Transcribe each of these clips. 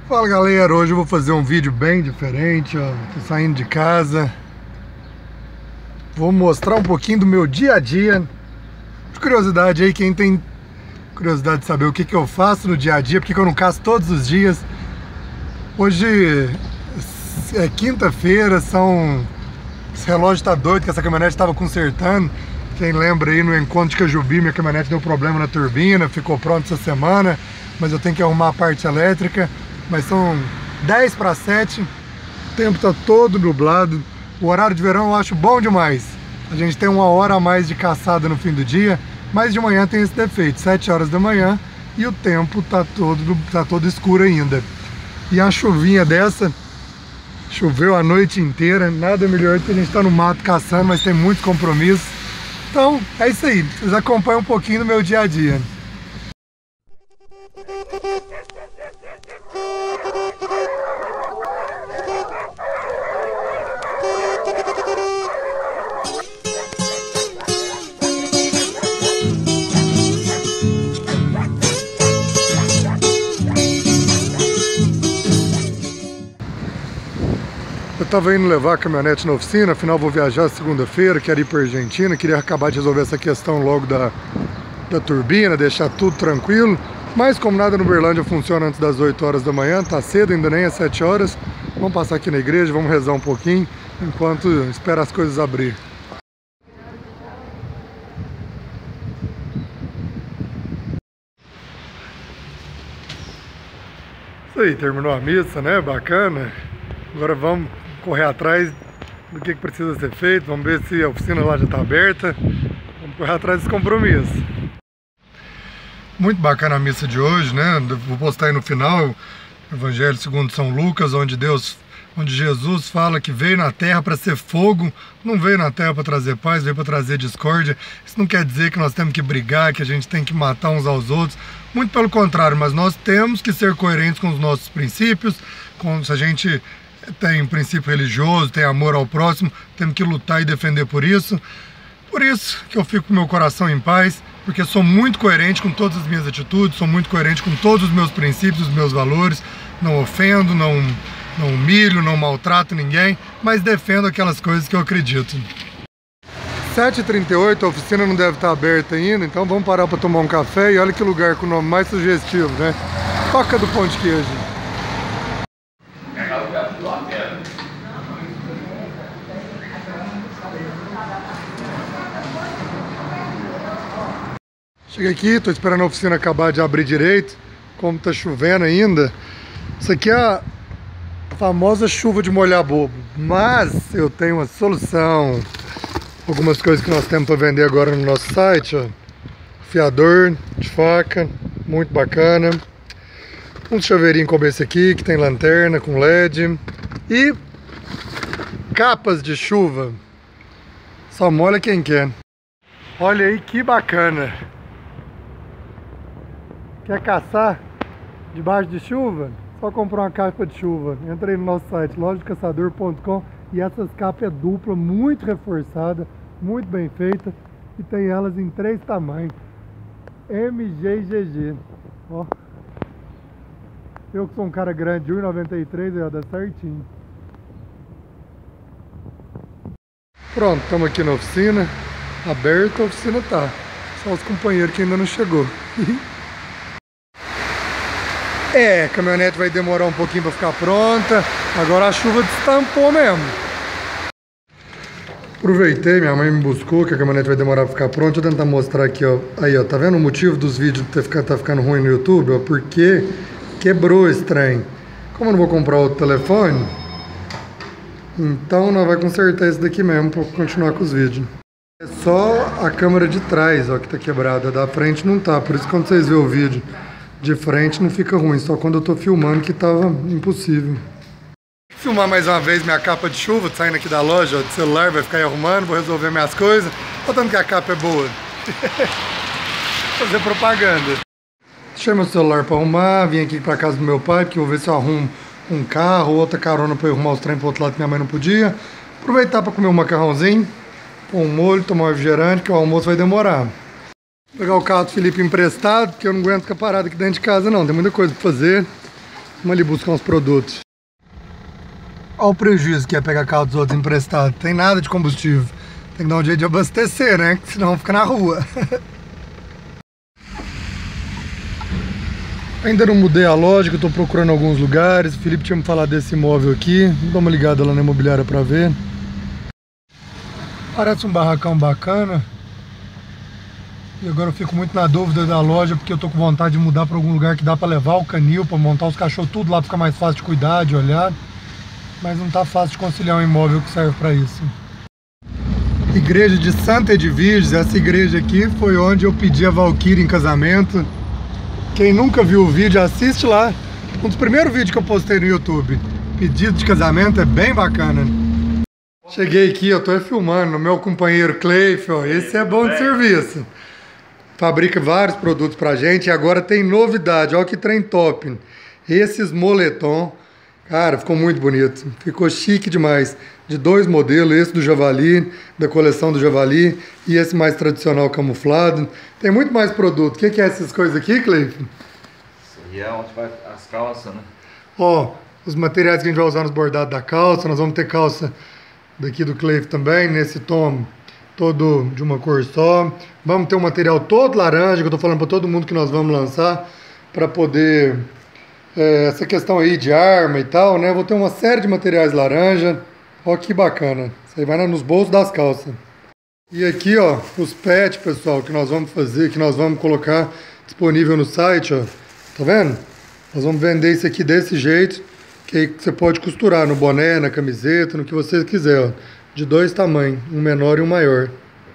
Fala galera, hoje eu vou fazer um vídeo bem diferente, ó. Tô saindo de casa. Vou mostrar um pouquinho do meu dia a dia. De curiosidade aí, quem tem curiosidade de saber o que eu faço no dia a dia, porque eu não caço todos os dias. Hoje é quinta-feira, esse relógio tá doido, que essa caminhonete estava consertando. Quem lembra aí no encontro de Cajubi, minha caminhonete deu problema na turbina, ficou pronta essa semana, mas eu tenho que arrumar a parte elétrica. Mas são 10 para 7, o tempo tá todo nublado. O horário de verão eu acho bom demais. A gente tem uma hora a mais de caçada no fim do dia, mas de manhã tem esse defeito, 7 horas da manhã, e o tempo tá todo escuro ainda. E a chuvinha dessa, choveu a noite inteira, nada melhor do que a gente tá no mato caçando, mas tem muitos compromissos. Então, é isso aí, vocês acompanham um pouquinho do meu dia a dia. Eu estava indo levar a caminhonete na oficina, afinal vou viajar segunda-feira, quero ir para a Argentina, queria acabar de resolver essa questão logo da turbina, deixar tudo tranquilo, mas como nada no Uberlândia funciona antes das 8 horas da manhã, tá cedo, ainda nem é 7 horas, vamos passar aqui na igreja, vamos rezar um pouquinho, enquanto espera as coisas abrir. Isso aí, terminou a missa, né? Bacana. Agora vamos correr atrás do que precisa ser feito, vamos ver se a oficina lá já está aberta, vamos correr atrás desse compromisso. Muito bacana a missa de hoje, né? Vou postar aí no final o Evangelho segundo São Lucas, onde Jesus fala que veio na terra para ser fogo, não veio na terra para trazer paz, veio para trazer discórdia. Isso não quer dizer que nós temos que brigar, que a gente tem que matar uns aos outros, muito pelo contrário, mas nós temos que ser coerentes com os nossos princípios, se a gente tem um princípio religioso, tem amor ao próximo, temos que lutar e defender por isso. Por isso que eu fico com meu coração em paz, porque sou muito coerente com todas as minhas atitudes, sou muito coerente com todos os meus princípios, os meus valores, não ofendo, não humilho, não maltrato ninguém, mas defendo aquelas coisas que eu acredito. 7h38, a oficina não deve estar aberta ainda, então vamos parar para tomar um café e olha que lugar com o nome mais sugestivo, né? Toca do Pão de Queijo. Cheguei aqui, estou esperando a oficina acabar de abrir direito, como está chovendo ainda. Isso aqui é a famosa chuva de molhar bobo, mas eu tenho uma solução. Algumas coisas que nós temos para vender agora no nosso site, ó. Fiador de faca, muito bacana. Um chaveirinho como esse aqui, que tem lanterna com LED. E capas de chuva. Só molha quem quer. Olha aí que bacana. Quer caçar debaixo de chuva? Só comprar uma capa de chuva. Entra aí no nosso site, lojadocaçador.com, e essas capas é dupla, muito reforçada, muito bem feita, e tem elas em 3 tamanhos. MG e GG. Ó. Eu que sou um cara grande, 1,93, dá certinho. Pronto, estamos aqui na oficina, aberta, a oficina tá. Só os companheiros que ainda não chegou. A caminhonete vai demorar um pouquinho para ficar pronta. Agora a chuva destampou mesmo. Aproveitei, minha mãe me buscou, que a caminhonete vai demorar para ficar pronta. Deixa eu tentar mostrar aqui, ó. Aí, ó, tá vendo o motivo dos vídeos tá ficando ruim no YouTube? Ó, porque quebrou esse trem. Como eu não vou comprar outro telefone, então nós vamos consertar esse daqui mesmo para continuar com os vídeos. É só a câmera de trás, ó, que tá quebrada. Da frente não tá, por isso que quando vocês verem o vídeo de frente não fica ruim, só quando eu tô filmando que tava impossível. Vou filmar mais uma vez minha capa de chuva, saindo aqui da loja, ó, de celular, vai ficar aí arrumando, vou resolver minhas coisas, botando que a capa é boa. Fazer propaganda. Deixei meu celular pra arrumar, vim aqui pra casa do meu pai, porque eu vou ver se eu arrumo um carro, outra carona pra eu arrumar os trem pro outro lado que minha mãe não podia. Aproveitar pra comer um macarrãozinho, pôr um molho, tomar um refrigerante, que o almoço vai demorar. Vou pegar o carro do Felipe emprestado, porque eu não aguento ficar parado aqui dentro de casa não, tem muita coisa pra fazer. Vamos ali buscar uns produtos. Olha o prejuízo que é pegar carro dos outros emprestado. Tem nada de combustível. Tem que dar um jeito de abastecer, né? Senão fica na rua. Ainda não mudei a loja, que eu tô procurando alguns lugares. O Felipe tinha me falado desse imóvel aqui. Vou dar uma ligada lá na imobiliária pra ver. Parece um barracão bacana. E agora eu fico muito na dúvida da loja, porque eu tô com vontade de mudar pra algum lugar que dá pra levar o canil, pra montar os cachorros tudo lá, pra ficar mais fácil de cuidar, de olhar. Mas não tá fácil de conciliar um imóvel que serve pra isso. Igreja de Santa Edviges. Essa igreja aqui foi onde eu pedi a Valkyrie em casamento. Quem nunca viu o vídeo, assiste lá. Um dos primeiros vídeos que eu postei no YouTube. Pedido de casamento, é bem bacana. Cheguei aqui, eu tô filmando o meu companheiro Cleif, esse é bom de serviço. Fabrica vários produtos pra gente e agora tem novidade, olha que trem top. Esses moletom, cara, ficou muito bonito, ficou chique demais. De dois modelos, esse do Javali, da coleção do Javali, e esse mais tradicional camuflado. Tem muito mais produto. O que é essas coisas aqui, Cleif? Isso aí é onde vai as calças, né? Ó, os materiais que a gente vai usar nos bordados da calça, nós vamos ter calça daqui do Cleif também, nesse tom todo de uma cor só. Vamos ter um material todo laranja, que eu tô falando para todo mundo que nós vamos lançar, para poder, essa questão aí de arma e tal, né? Vou ter uma série de materiais laranja. Ó que bacana, isso aí vai nos bolsos das calças. E aqui, ó, os pets, pessoal, que nós vamos fazer, que nós vamos colocar disponível no site, ó. Tá vendo? Nós vamos vender isso aqui desse jeito, que aí você pode costurar no boné, na camiseta, no que você quiser, ó. De dois tamanhos, um menor e um maior.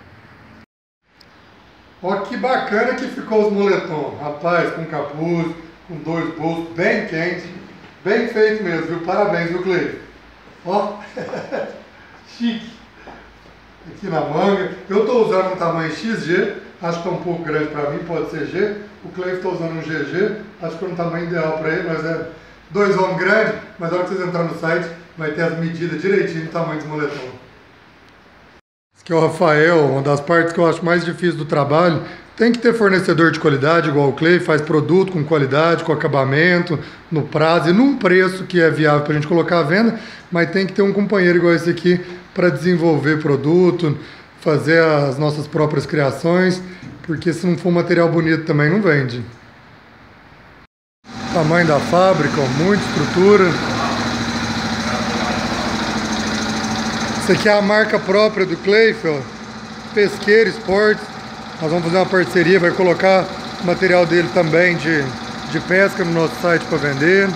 Ó que bacana que ficou os moletons, rapaz, com capuz, com dois bolsos, bem quente, bem feito mesmo, viu? Parabéns, viu, Cleif? Ó, chique. Aqui na manga. Eu estou usando um tamanho XG, acho que está um pouco grande para mim, pode ser G. O Cleif está usando um GG, acho que é um tamanho ideal para ele, mas é dois homens grandes, mas na hora que vocês entrarem no site, vai ter as medidas direitinho do tamanho dos moletons. Esse aqui é o Rafael, uma das partes que eu acho mais difícil do trabalho. Tem que ter fornecedor de qualidade, igual o Cleif, faz produto com qualidade, com acabamento, no prazo e num preço que é viável para a gente colocar à venda, mas tem que ter um companheiro igual esse aqui para desenvolver produto, fazer as nossas próprias criações, porque se não for material bonito também não vende. Tamanho da fábrica, ó, muita estrutura. Isso aqui é a marca própria do Cleif, ó, Pesqueiro Esportes. Nós vamos fazer uma parceria, vai colocar o material dele também de pesca no nosso site para vender.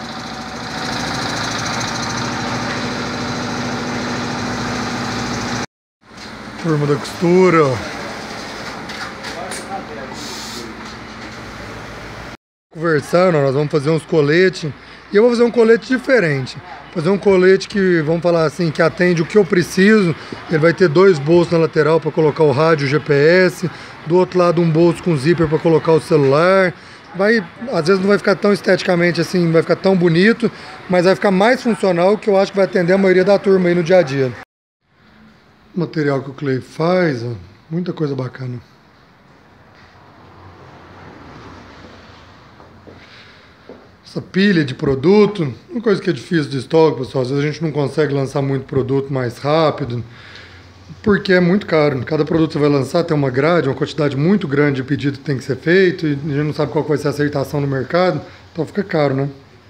Turma da costura, ó. Conversando, nós vamos fazer uns coletes. E eu vou fazer um colete diferente. Fazer um colete que, vamos falar assim, que atende o que eu preciso. Ele vai ter dois bolsos na lateral para colocar o rádio, o GPS. Do outro lado um bolso com zíper para colocar o celular. Às vezes não vai ficar tão esteticamente assim, não vai ficar tão bonito, mas vai ficar mais funcional, que eu acho que vai atender a maioria da turma aí no dia a dia. O material que o Cleif faz, ó, muita coisa bacana. Essa pilha de produto, uma coisa que é difícil de estoque, pessoal. Às vezes a gente não consegue lançar muito produto mais rápido, porque é muito caro. Cada produto que você vai lançar tem uma grade, uma quantidade muito grande de pedido que tem que ser feito, e a gente não sabe qual vai ser a aceitação no mercado, então fica caro, né?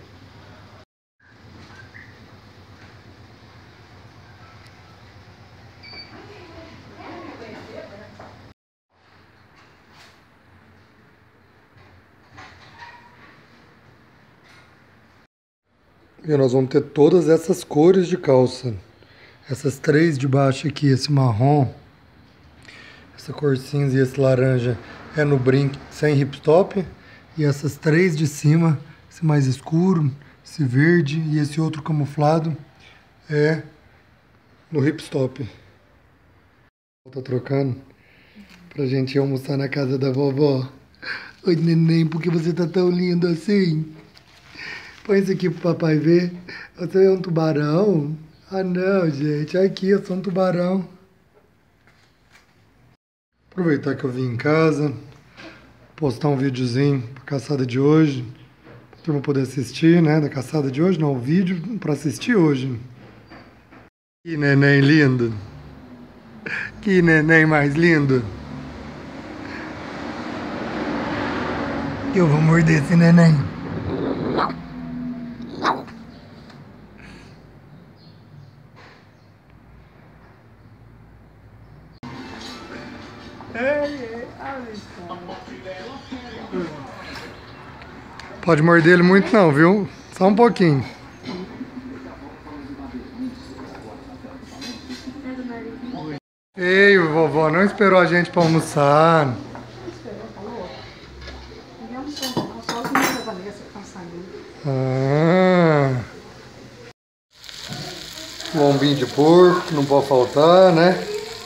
E nós vamos ter todas essas cores de calça. Essas três de baixo aqui, esse marrom, essa cor cinza e esse laranja é no brinco sem hipstop. E essas três de cima, esse mais escuro, esse verde e esse outro camuflado é no hipstop. Tá trocando pra gente ir almoçar na casa da vovó. Oi, neném, por que você tá tão lindo assim? Põe isso aqui pro papai ver. Você é um tubarão? Ah, não, gente. Aqui, eu sou um tubarão. Aproveitar que eu vim em casa, postar um videozinho pra caçada de hoje. turma poder assistir, né, da caçada de hoje, não, o vídeo para assistir hoje. Que neném lindo. Que neném mais lindo. Eu vou morder esse neném. Pode morder ele muito não, viu? Só um pouquinho. Ei, vovó, não esperou a gente para almoçar. Ah, lombinho de porco, não pode faltar, né?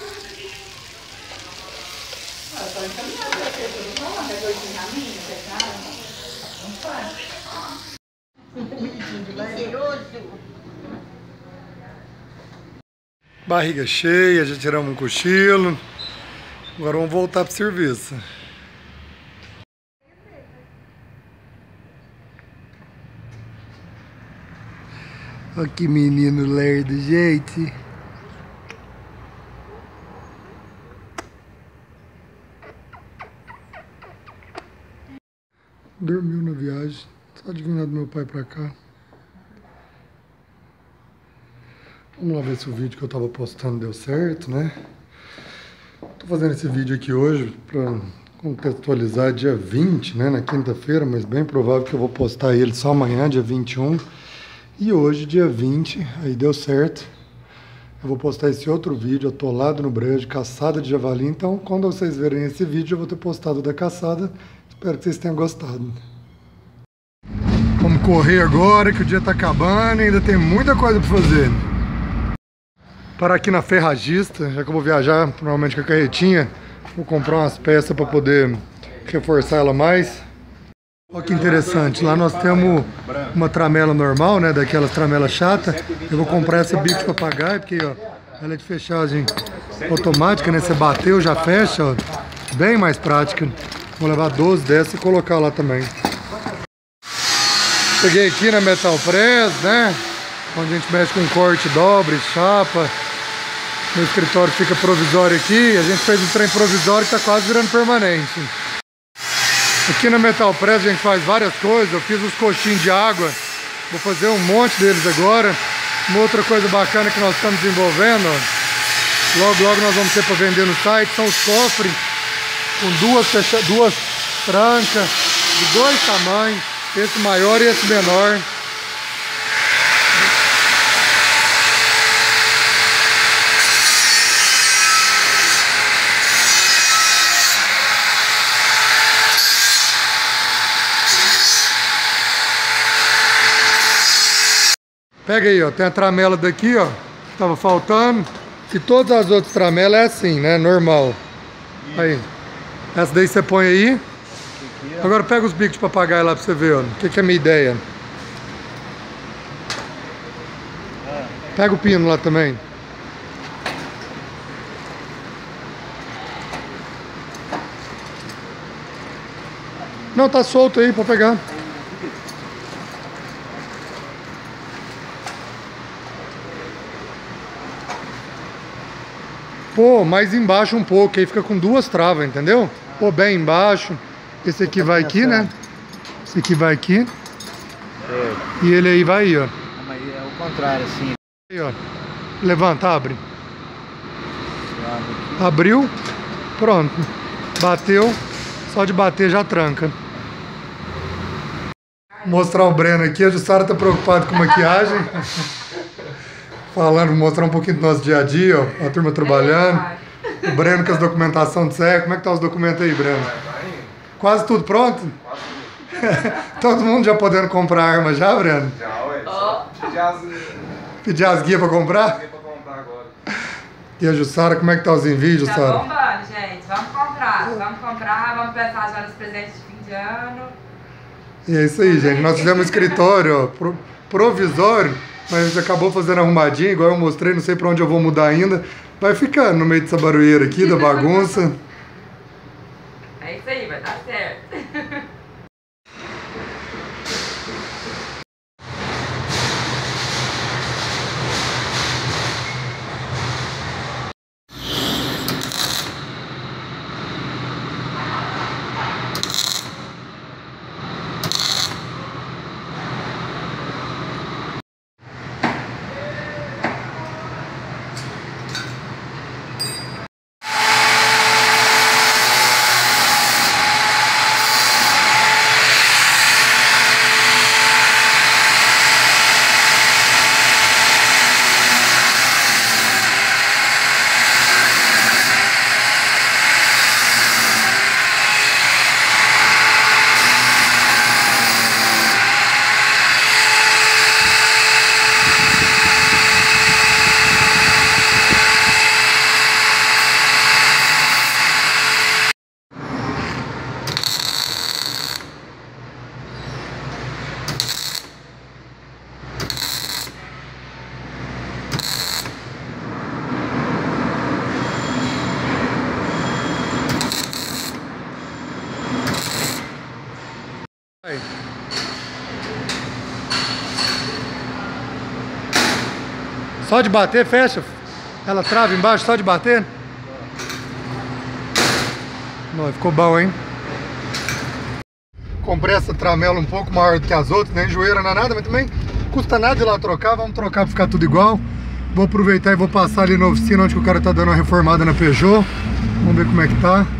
Barriga cheia, já tiramos um cochilo. Agora vamos voltar pro serviço. Olha que menino lerdo, gente. Dormiu na viagem. Só adivinhar do meu pai pra cá. Vamos lá ver se o vídeo que eu tava postando deu certo, né? Tô fazendo esse vídeo aqui hoje pra contextualizar dia 20, né? Na quinta-feira, mas bem provável que eu vou postar ele só amanhã, dia 21. E hoje, dia 20, aí deu certo. Eu vou postar esse outro vídeo atolado no brejo, caçada de javali. Então, quando vocês verem esse vídeo, eu vou ter postado da caçada. Espero que vocês tenham gostado. Vamos correr agora, que o dia tá acabando e ainda tem muita coisa pra fazer. Parar aqui na ferragista, já que eu vou viajar provavelmente com a carretinha. Vou comprar umas peças para poder reforçar ela mais. Olha que interessante, lá nós temos uma tramela normal, né, daquelas tramelas chatas. Eu vou comprar essa bico de papagaio, porque ó, ela é de fechagem automática, né, você bateu, já fecha, ó, bem mais prática. Vou levar 12 dessas e colocar lá também. Cheguei aqui na Metal Press, né, onde a gente mexe com corte, dobre, chapa. Meu escritório fica provisório aqui, a gente fez um trem provisório que está quase virando permanente. Aqui na Metal Press a gente faz várias coisas, eu fiz os coxinhos de água, vou fazer um monte deles agora. Uma outra coisa bacana que nós estamos desenvolvendo, ó, logo nós vamos ter para vender no site, são os cofres com duas trancas de dois tamanhos, esse maior e esse menor. Pega aí, ó, tem a tramela daqui, ó, que tava faltando. E todas as outras tramelas é assim, né, normal. Aí, essa daí você põe aí. Agora pega os bicos de papagaio lá pra você ver, ó, o que é a minha ideia. Pega o pino lá também. Não, tá solto aí, pode pegar. Pô, mais embaixo um pouco, aí fica com duas travas, entendeu? Pô, bem embaixo. Esse aqui vai aqui, né? Esse aqui vai aqui. E ele aí vai aí, ó. Mas é o contrário, assim. Aí, ó. Levanta, abre. Abriu. Pronto. Bateu. Só de bater já tranca. Vou mostrar o Breno aqui. A Jussara tá preocupada com maquiagem. Falando, mostrar um pouquinho do nosso dia a dia, ó, a turma trabalhando. O Breno com as documentação de CE. Como é que tá os documentos aí, Breno? Quase tudo pronto? Todo mundo já podendo comprar arma já, Breno? Já, ué. Pedir as guias pra comprar? Agora. E a Jussara, como é que tá os envios, Jussara? Tá bombando, gente. Vamos comprar, vamos pensar já nos presentes de fim de ano. E é isso aí, gente. Nós fizemos um escritório, ó, provisório, mas acabou fazendo arrumadinho, igual eu mostrei, não sei pra onde eu vou mudar ainda. Vai ficando no meio dessa barulheira aqui, da bagunça. É isso aí, vai dar certo. Só de bater, fecha. Ela trava embaixo, só de bater. Não, ficou bom, hein? Comprei essa tramela um pouco maior do que as outras, nem enjoeira, não é nada, mas também custa nada ir lá trocar. Vamos trocar pra ficar tudo igual. Vou aproveitar e vou passar ali na oficina onde o cara tá dando uma reformada na Peugeot. Vamos ver como é que tá.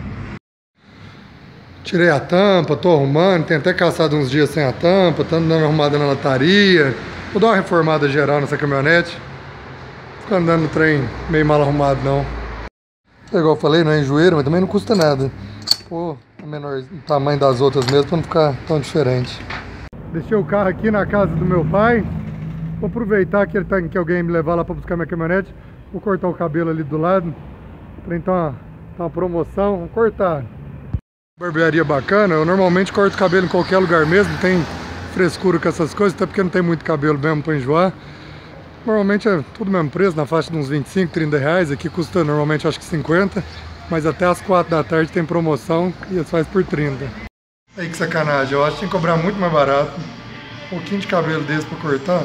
Tirei a tampa, tô arrumando, tem até caçado uns dias sem a tampa, tô dando uma arrumada na lataria. Vou dar uma reformada geral nessa caminhonete. Ficar andando no trem meio mal arrumado não. É igual eu falei, não é enjoeira, mas também não custa nada. Pô, o menor o tamanho das outras mesmo pra não ficar tão diferente. Deixei o carro aqui na casa do meu pai. Vou aproveitar que ele tá, que alguém me levar lá pra buscar minha caminhonete. Vou cortar o cabelo ali do lado. Pra então tá uma promoção. Vamos cortar. Barbearia bacana. Eu normalmente corto o cabelo em qualquer lugar mesmo. Não tem frescura com essas coisas, até porque não tem muito cabelo mesmo pra enjoar. Normalmente é tudo mesmo preço, na faixa de uns 25, 30 reais. Aqui custa normalmente acho que 50. Mas até as 4 da tarde tem promoção e eles fazem por 30. Aí que sacanagem, eu acho que tem que cobrar muito mais barato. Um pouquinho de cabelo desse pra cortar.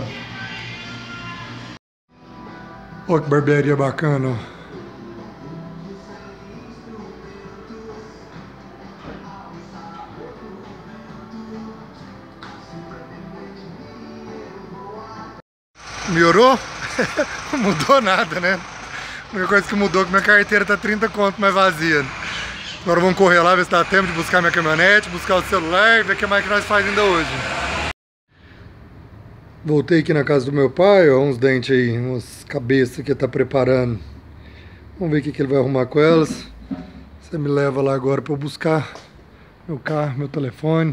Olha que barbearia bacana, ó. Melhorou? Não mudou nada, né? A única coisa que mudou é que minha carteira tá 30 conto mais vazia. Agora vamos correr lá, ver se dá tempo de buscar minha caminhonete, buscar o celular, ver o que mais que nós faz ainda hoje. Voltei aqui na casa do meu pai, ó, uns dentes aí, umas cabeças que ele tá preparando. Vamos ver o que ele vai arrumar com elas. Você me leva lá agora pra eu buscar meu carro, meu telefone.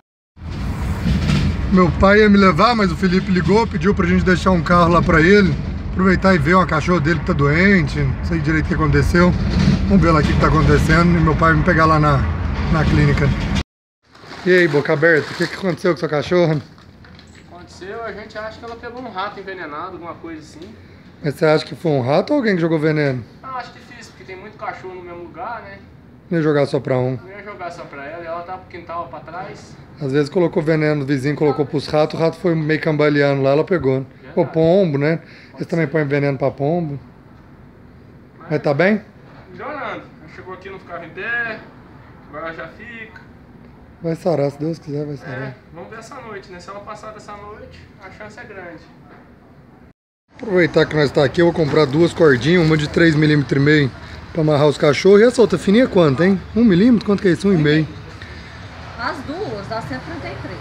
Meu pai ia me levar, mas o Felipe ligou, pediu pra gente deixar um carro lá pra ele. Aproveitar e ver uma cachorra dele que tá doente, não sei direito o que aconteceu. Vamos ver lá o que tá acontecendo e meu pai vai me pegar lá na clínica. E aí, boca aberta, o que aconteceu com sua cachorra? Aconteceu, a gente acha que ela pegou um rato envenenado, alguma coisa assim. Mas você acha que foi um rato ou alguém que jogou veneno? Ah, acho difícil, porque tem muito cachorro no mesmo lugar, né? Não ia jogar só pra um. Não ia jogar só pra ela tá pro quintal pra trás. Às vezes colocou veneno, o vizinho colocou pros ratos, o rato foi meio cambaleando lá, ela pegou. Pô, pombo, né? Eles também põem veneno pra pombo. Mas tá bem? Melhorando. Chegou aqui, não ficava em pé, agora já fica. Vai sarar, se Deus quiser, vai sarar. É, vamos ver essa noite, né? Se ela passar dessa noite, a chance é grande. Aproveitar que nós está aqui, eu vou comprar 2 cordinhas, uma de 3,5 mm para amarrar os cachorros. E essa outra fininha quanto, hein? 1 mm? Quanto que é isso? 1,5? As duas, dá 133.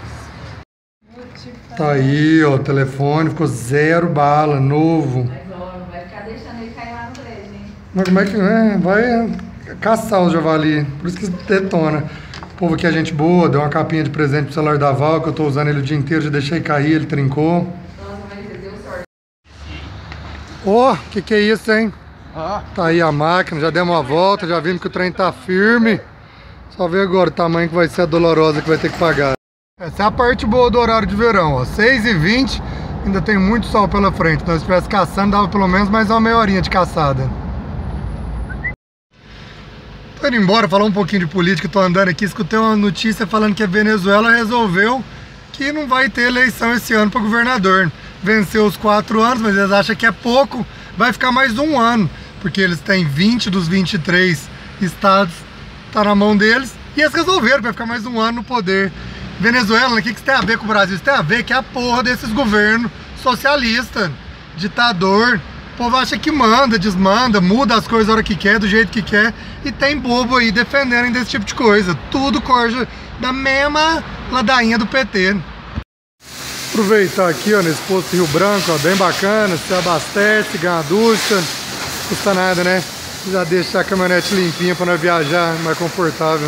Tá aí, ó, o telefone ficou 0 bala, novo. Vai ficar deixando ele cair lá no prédio, hein? Mas como é que é? Vai caçar os javali, por isso que detona. O povo aqui é gente boa, deu uma capinha de presente pro celular da Val, que eu tô usando ele o dia inteiro, já deixei cair, ele trincou. Nossa, mas ele deu sorte. Ó, que é isso, hein? Tá aí a máquina, já demos uma volta, já vimos que o trem tá firme. Só ver agora o tamanho que vai ser a dolorosa que vai ter que pagar. Essa é a parte boa do horário de verão, ó. 6h20, ainda tem muito sol pela frente. Se nós estivéssemos caçando, dava pelo menos mais uma meia horinha de caçada. Tô indo embora, falar um pouquinho de política. Tô andando aqui, escutei uma notícia falando que a Venezuela resolveu que não vai ter eleição esse ano para governador. Venceu os 4 anos, mas eles acham que é pouco. Vai ficar mais um ano, porque eles têm 20 dos 23 estados, tá na mão deles. E eles resolveram que vai ficar mais um ano no poder. Venezuela, o que isso tem a ver com o Brasil? Isso tem a ver que é a porra desses governos socialistas, ditador. O povo acha que manda, desmanda, muda as coisas a hora que quer, do jeito que quer. E tem bobo aí defendendo desse tipo de coisa. Tudo corja da mesma ladainha do PT. Aproveitar aqui, ó, nesse posto Rio Branco, ó, bem bacana. Se abastece, ganha uma ducha. Não custa nada, né? Já deixa a caminhonete limpinha para nós viajar mais confortável.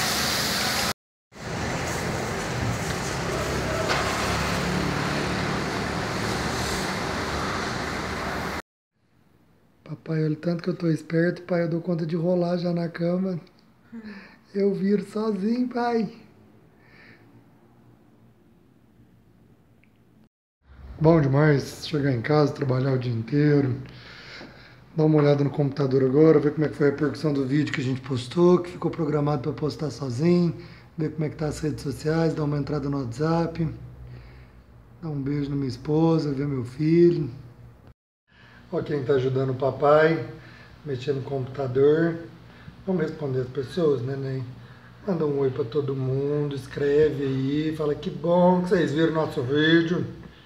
Papai, olha tanto que eu tô esperto, pai, eu dou conta de rolar já na cama. Eu viro sozinho, pai. Bom demais chegar em casa, trabalhar o dia inteiro. Dar uma olhada no computador agora, ver como é que foi a repercussão do vídeo que a gente postou, que ficou programado para postar sozinho. ver como é que tá as redes sociais, dar uma entrada no WhatsApp, dar um beijo na minha esposa, ver meu filho. Ó quem tá ajudando o papai, mexendo no computador. Vamos responder as pessoas, neném. Manda um oi pra todo mundo, escreve aí, fala que bom que vocês viram nosso vídeo.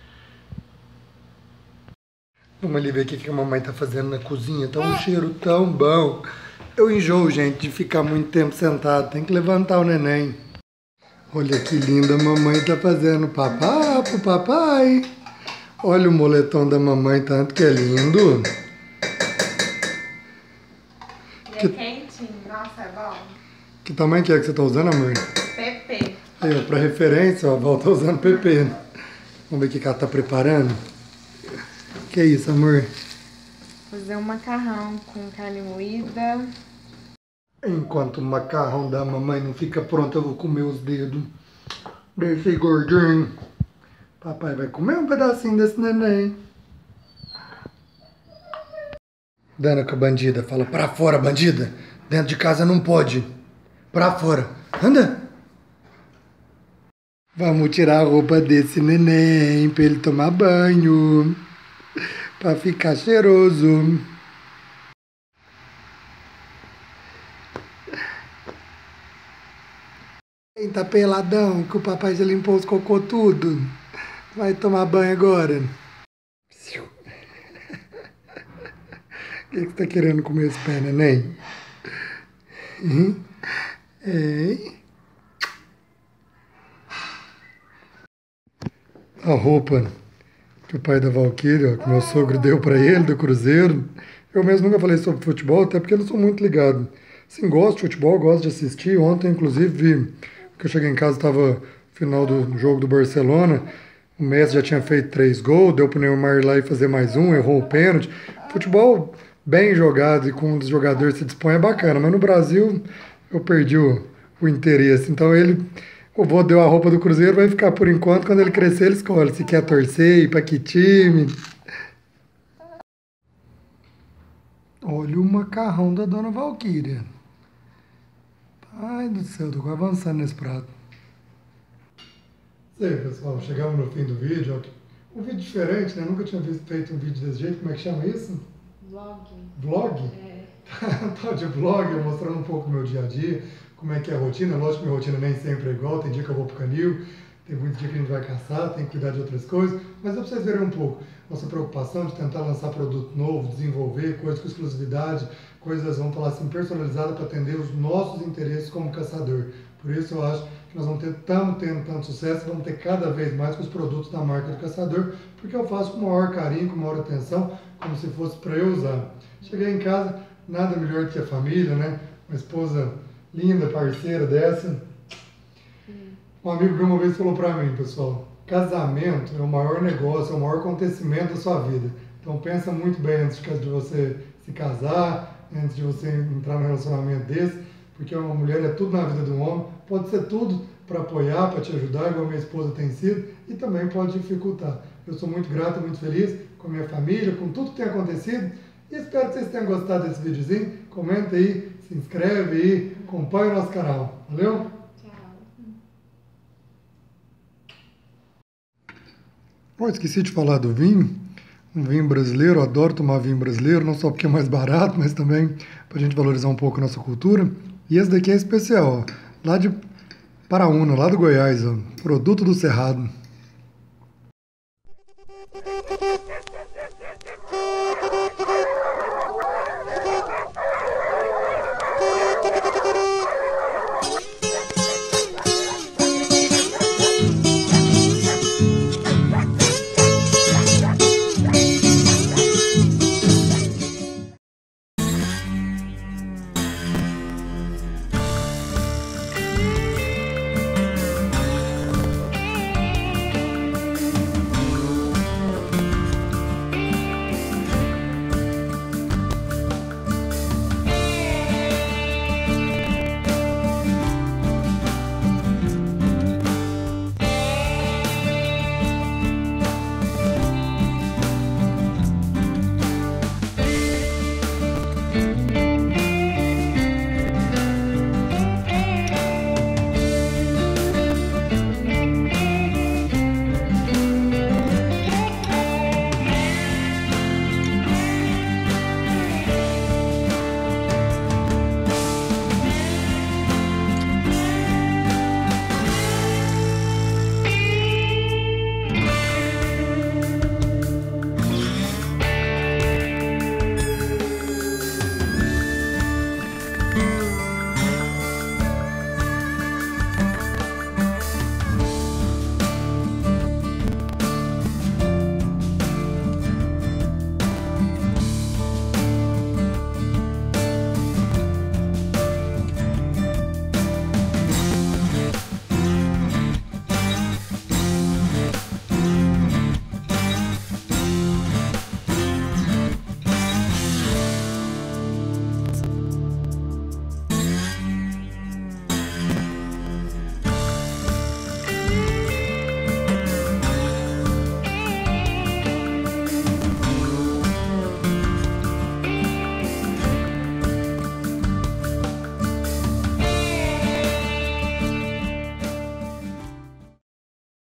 Vamos ali ver o que a mamãe tá fazendo na cozinha, tá um cheiro tão bom. Eu enjoo, gente, de ficar muito tempo sentado, tem que levantar o neném. Olha que linda a mamãe tá fazendo papá pro papai. Olha o moletom da mamãe, tanto que é lindo. E é quentinho, nossa, é bom. Que tamanho que é que você tá usando, amor? PP. Aí, ó, pra referência, ó, a Val tá usando PP. Vamos ver o que ela tá preparando. Que é isso, amor? Fazer um macarrão com carne moída. Enquanto o macarrão da mamãe não fica pronto, eu vou comer os dedos. Deixei gordinho. Papai vai comer um pedacinho desse neném. Danica, bandida, fala pra fora, bandida. Dentro de casa não pode. Pra fora. Anda. Vamos tirar a roupa desse neném pra ele tomar banho. Pra ficar cheiroso. Quem tá peladão, que o papai já limpou os cocô tudo. Vai tomar banho agora. O que você tá querendo comer esse pé, neném? Ei. A roupa que o pai da Valquíria, que meu sogro deu pra ele, do Cruzeiro. Eu mesmo nunca falei sobre futebol, até porque eu não sou muito ligado. Sim, gosto de futebol, gosto de assistir. Ontem, inclusive, vi que eu cheguei em casa, estava final do jogo do Barcelona. O Messi já tinha feito 3 gols, deu pro Neymar ir lá e fazer mais um, errou o pênalti. Futebol bem jogado e com um dos jogadores se dispõe é bacana, mas no Brasil eu perdi o interesse. Então o vô deu a roupa do Cruzeiro, vai ficar por enquanto, quando ele crescer ele escolhe se quer torcer, ir pra que time. Olha o macarrão da dona Valquíria. Ai do céu, tô quase avançando nesse prato. E aí, pessoal, chegamos no fim do vídeo. Um vídeo diferente, né? Nunca tinha feito um vídeo desse jeito. Como é que chama isso? Vlog. Vlog? É. Tal de vlog, eu mostrando um pouco do meu dia a dia, como é que é a rotina. Lógico que minha rotina nem sempre é igual. Tem dia que eu vou pro canil, tem muito dia que a gente vai caçar, tem que cuidar de outras coisas. Mas é pra vocês verem um pouco nossa preocupação de tentar lançar produto novo, desenvolver coisas com exclusividade, coisas, vamos falar assim, personalizadas para atender os nossos interesses como caçador. Por isso eu acho que nós estamos tendo tanto sucesso, vamos ter cada vez mais com os produtos da marca do Caçador, porque eu faço com o maior carinho, com maior atenção, como se fosse para eu usar. Cheguei em casa, nada melhor do que a família, né? Uma esposa linda, parceira dessa. Um amigo meu uma vez falou para mim, pessoal, casamento é o maior negócio, é o maior acontecimento da sua vida. Então pensa muito bem antes de você se casar, antes de você entrar num relacionamento desse, porque uma mulher é tudo na vida de um homem, pode ser tudo para apoiar, para te ajudar, igual minha esposa tem sido, e também pode dificultar. Eu sou muito grato, muito feliz com a minha família, com tudo que tem acontecido, e espero que vocês tenham gostado desse videozinho. Comenta aí, se inscreve aí, acompanha o nosso canal. Valeu? Oh, esqueci de falar do vinho. Um vinho brasileiro, eu adoro tomar vinho brasileiro, não só porque é mais barato, mas também para a gente valorizar um pouco a nossa cultura. E esse daqui é especial, ó, lá de Paraúna, lá do Goiás, ó, produto do Cerrado.